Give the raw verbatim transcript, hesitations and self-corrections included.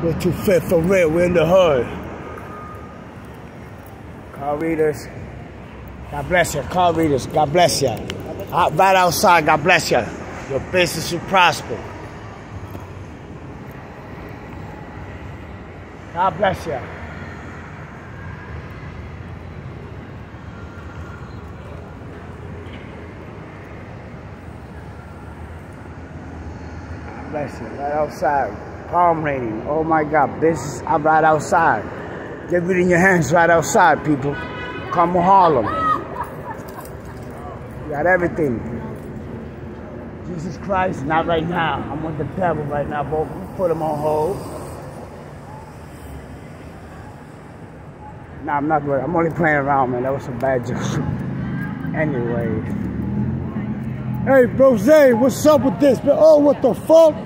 We're too fit for real. We're in the hood. Car readers, God bless you. Car readers, God bless you. Out, right outside, God bless you. Your business will prosper. God bless you. God bless you. Right outside. Palm raining. Oh my God. Business, I'm right outside. Get it in your hands right outside, people. Come to Harlem. You got everything. Jesus Christ, not right now. I'm with the devil right now, but we'll put him on hold. Nah, I'm not good. I'm only playing around, man. That was a bad joke. Anyway. Hey, Brose, what's up with this? Oh, what the fuck?